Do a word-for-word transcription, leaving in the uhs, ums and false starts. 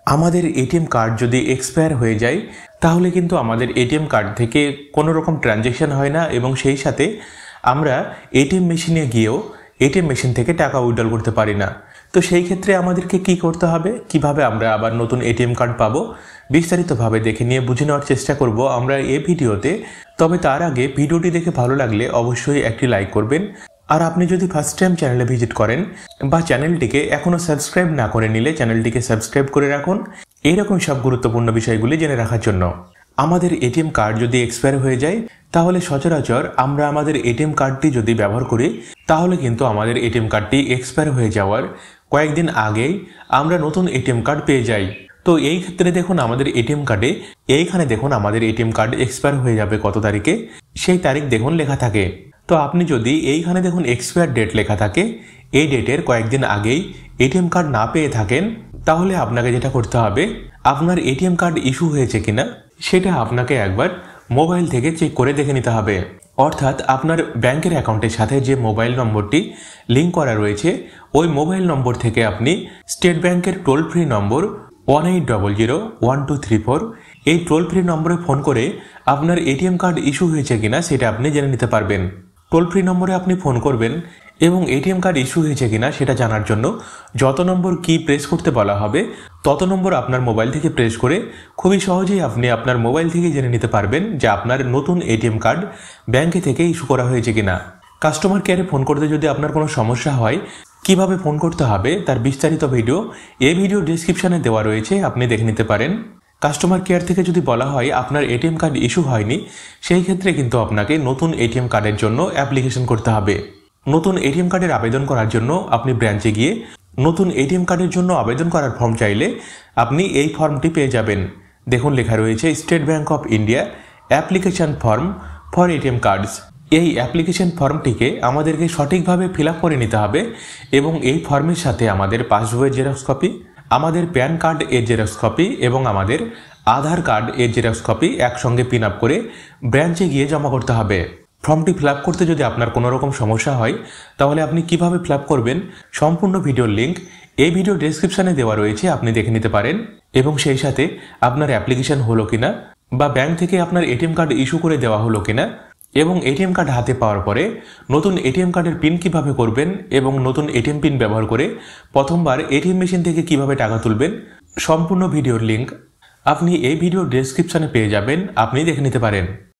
আমাদের ATM card যদি expire হয়ে যায় তাহলে কিন্তু আমাদের এটিএম কার্ড থেকে কোনো রকম ট্রানজ্যাকশন হয় না এবং সেই সাথে আমরা এটিএম মেশিনে গিয়েও এটিএম মেশিন থেকে টাকা উইথড্র করতে পারি না। তো সেই ক্ষেত্রে আমাদেরকে কি করতে হবে, কিভাবে আমরা আবার নতুন এটিএম কার্ড পাবো, বিস্তারিতভাবে দেখে নিয়ে বুঝে নেওয়ার চেষ্টা করব আমরা এই ভিডিওতে। তবে তার আগে ভিডিওটি দেখে ভালো লাগলে অবশ্যই একটি লাইক করবেন। আর আপনি যদি ফার্স্ট টাইম চ্যানেলে ভিজিট করেন বা চ্যানেলটিকে এখনও সাবস্ক্রাইব না করে নিলে চ্যানেলটিকে সাবস্ক্রাইব করে রাখুন এইরকম সব গুরুত্বপূর্ণ বিষয়গুলি জেনে রাখার জন্য। আমাদের এটিএম কার্ড যদি এক্সপায়ার হয়ে যায় তাহলে সচরাচর আমরা আমাদের এটিএম কার্ডটি যদি ব্যবহার করি তাহলে কিন্তু আমাদের এটিএম কার্ডটি এক্সপায়ার হয়ে যাওয়ার কয়েকদিন আগেই আমরা নতুন এটিএম কার্ড পেয়ে যাই। তো এই ক্ষেত্রে দেখুন আমাদের এটিএম কার্ডে এইখানে দেখুন আমাদের এটিএম কার্ড এক্সপায়ার হয়ে যাবে কত তারিখে, সেই তারিখ দেখুন লেখা থাকে। তো আপনি যদি এইখানে দেখুন এক্সপায়ার ডেট লেখা থাকে, এই ডেটের কয়েকদিন আগেই এটিএম কার্ড না পেয়ে থাকেন তাহলে আপনাকে যেটা করতে হবে, আপনার এটিএম কার্ড ইস্যু হয়েছে কিনা সেটা আপনাকে একবার মোবাইল থেকে চেক করে দেখে নিতে হবে। অর্থাৎ আপনার ব্যাংকের অ্যাকাউন্টের সাথে যে মোবাইল নম্বরটি লিঙ্ক করা রয়েছে ওই মোবাইল নম্বর থেকে আপনি স্টেট ব্যাংকের toll free number one eight double zero one two three four এই টোল ফ্রি নম্বরে ফোন করে আপনার এটিএম কার্ড ইস্যু হয়েছে কিনা সেটা আপনি জেনে নিতে পারবেন। টোল ফ্রি নম্বরে আপনি ফোন করবেন এবং এটিএম কার্ড ইস্যু হয়েছে কিনা সেটা জানার জন্য যত নম্বর কি প্রেস করতে বলা হবে তত নম্বর আপনার মোবাইল থেকে প্রেস করে খুবই সহজেই আপনি আপনার মোবাইল থেকে জেনে নিতে পারবেন যে আপনার নতুন এটিএম কার্ড ব্যাংকে থেকে ইস্যু করা হয়েছে কিনা। কাস্টমার কেয়ারে ফোন করতে যদি আপনার কোনো সমস্যা হয়, কিভাবে ফোন করতে হবে তার বিস্তারিত ভিডিও এই ভিডিও ডেসক্রিপশনে দেওয়া রয়েছে, আপনি দেখে নিতে পারেন। কাস্টমার কেয়ার থেকে যদি বলা হয় আপনার এটিএম কার্ড ইস্যু হয়নি, সেই ক্ষেত্রে কিন্তু আপনাকে নতুন এটিএম কার্ডের জন্য অ্যাপ্লিকেশন করতে হবে। নতুন এটিএম কার্ডের আবেদন করার জন্য আপনি ব্রাঞ্চে গিয়ে নতুন এটিএম কার্ডের জন্য আবেদন করার ফর্ম চাইলে আপনি এই ফর্মটি পেয়ে যাবেন। দেখুন লেখা রয়েছে State Bank of India application form for ATM cards. এই অ্যাপ্লিকেশন ফর্মটিকে আমাদেরকে সঠিকভাবে ফিল আপ করে নিতে হবে এবং এই ফর্মের সাথে আমাদের পাসবইয়ের জেরক্স কপি, আমাদের প্যান কার্ড এর জেরক্স কপি এবং আমাদের আধার কার্ড এর জেরক্স কপি একসঙ্গে পিন আপ করে ব্রাঞ্চে গিয়ে জমা করতে হবে। ফর্মটি ফিল আপ করতে যদি আপনার কোনো রকম সমস্যা হয় তাহলে আপনি কিভাবে ফিল আপ করবেন সম্পূর্ণ ভিডিওর লিঙ্ক এই ভিডিও ডেসক্রিপশনে দেওয়া রয়েছে, আপনি দেখে নিতে পারেন। এবং সেই সাথে আপনার অ্যাপ্লিকেশন হলো কিনা বা ব্যাংক থেকে আপনার এটিএম কার্ড ইস্যু করে দেওয়া হলো কিনা এবং এটিএম কার্ড হাতে পাওয়ার পরে নতুন এটিএম কার্ডের পিন কিভাবে করবেন এবং নতুন এটিএম পিন ব্যবহার করে প্রথমবার এটিএম মেশিন থেকে কিভাবে টাকা তুলবেন সম্পূর্ণ ভিডিওর লিঙ্ক আপনি এই ভিডিও ডেসক্রিপশনে পেয়ে যাবেন, আপনি দেখে নিতে পারেন।